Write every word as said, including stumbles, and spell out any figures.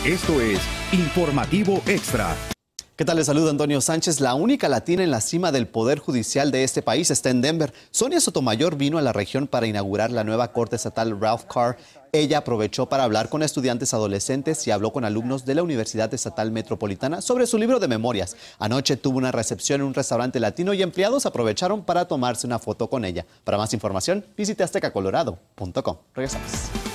Esto es Informativo Extra. ¿Qué tal? Les saluda Antonio Sánchez. La única latina en la cima del Poder Judicial de este país está en Denver. Sonia Sotomayor vino a la región para inaugurar la nueva Corte Estatal Ralph Carr. Ella aprovechó para hablar con estudiantes adolescentes y habló con alumnos de la Universidad Estatal Metropolitana sobre su libro de memorias. Anoche tuvo una recepción en un restaurante latino y empleados aprovecharon para tomarse una foto con ella. Para más información, visite azteca colorado punto com. Regresamos.